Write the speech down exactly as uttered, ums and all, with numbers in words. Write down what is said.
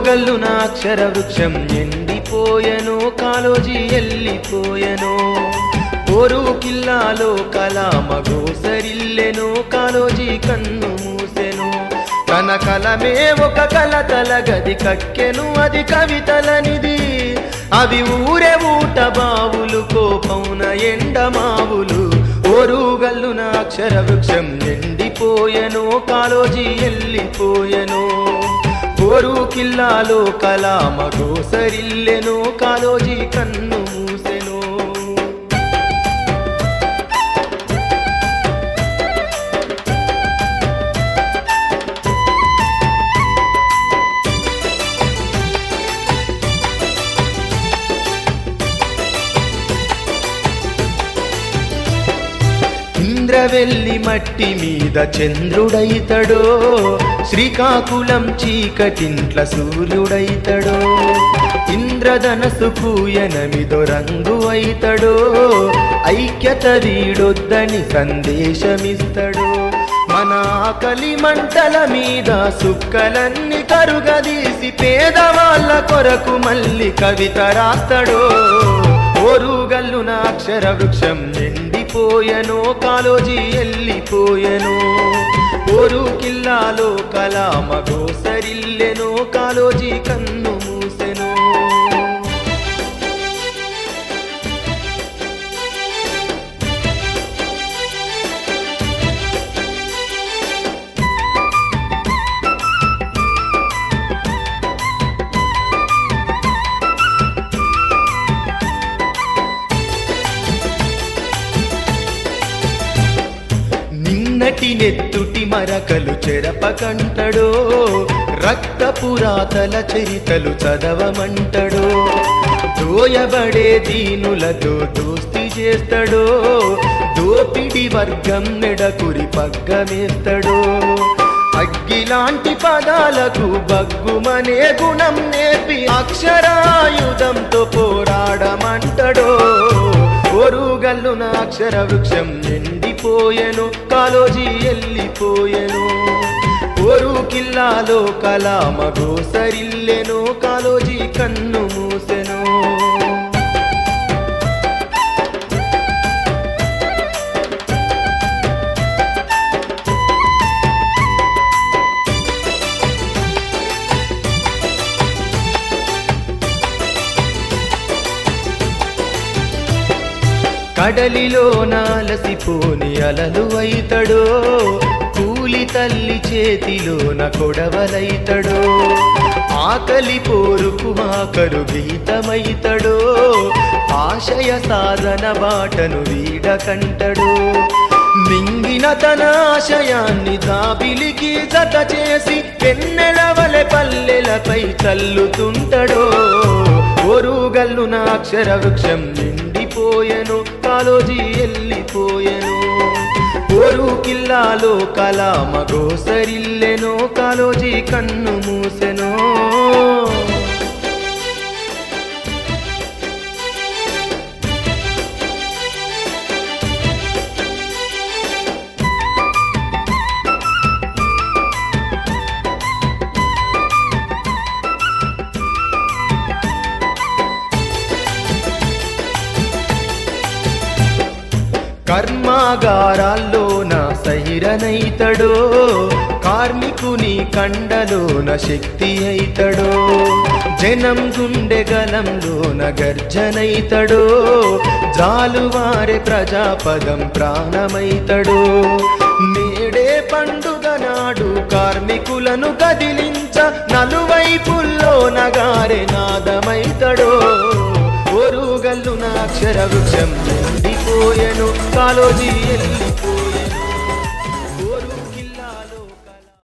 ఓరుగల్లున అక్షర వృక్షం ఎండిపోయెను కాలోజీ ఎల్లిపోయెను ఓరు కిల్లాలో కలామగోసరిల్లెను కాలోజీ కన్ను మూసెను తన కలమే ఒక కలతల గది కక్కెను అది కవితలనిది అవి ఊరే ఊట బావులు కోపమున ఎండమావులు ఓరుగల్లున అక్షర వృక్షం ఎండిపోయెను కాలోజీ ఎల్లిపోయెను ఓరు కిల్లాలో కలామగోసరిల్లెను కాలోజీ కన్ను మూసెను ఇంద్రవెల్లి మట్టి మీద చంద్రుడైతడో శ్రీకాకుళం చీకటింట్ల సూర్యుడైతడో ఇంద్రధనసుకు ఎనమిదో రంగు అయితడో ఐక్యత వీడొద్దని సందేశమిస్తడో మన ఆకలి మంటల మీద సుక్కలన్నీ కరుగదీసి పేదవాళ్ళ కొరకు మళ్ళీ కవిత రాస్తడో ఓరుగల్లున అక్షర వృక్షం ఎండిపోయెను కాలోజీ ఎల్లిపోయెను ఓరు కిల్లాలో కలామగోసరిల్లెను కాలోజీ కన్ను మూసెను నిన్నటి నెత్తుటి మరకలు చెరపకంటడో రక్త పురాతల చరితలు చదవమంటడో దోయబడే దీనులతో దోస్తి చేస్తడో దోపిడి వర్గం నెడకురి పగ్గమేస్తడో అగ్గిలాంటి పదాలకు బగ్గుమనే గుణం నేర్పి అక్షరాయుధంతో పోరాడమంటడో ఓరుగల్లున అక్షర వృక్షం ఎండిపోయెను కాలోజీ ఎల్లిపోయెను ఓరు కిల్లాలో కలామగోసరిల్లెను కాలోజీ కన్ను మూసెను కడలిలో నాలసిపోని అలలు అయితడో కూలి తల్లి చేతిలోన కొడవలైతడో ఆకలి పోరుకు ఆకరు గీతమైతడో ఆశయ సాధన బాటను వీడకంటడో మింగిన తన ఆశయాన్ని దాబిలికి జత చేసి వెన్నెలవలె పల్లెలపై చల్లుతుంటడో ఓరుగల్లున అక్షర వృక్షం ఎండిపోయెను కాలోజీ ఎల్లిపోయెను ఓరు కిల్లాలో కలామగోసరిల్లెను కాలోజీ కన్ను మూసెను కర్మాగారాల్లోన సైరనైతడో కార్మికుని కండలోన శక్తి అయితడో జనం గుండె గలంలోన గర్జనైతడో జాలువారే ప్రజాపదం ప్రాణమైతడో నేడే పండుగ నాడు కార్మికులను కదిలించ నలువైపుల్లో నగారే నాదమైతడో ఓరుగల్లున అక్షర వృక్షం ఎండిపోయెను కాలోజీ ఎల్లిపోయెను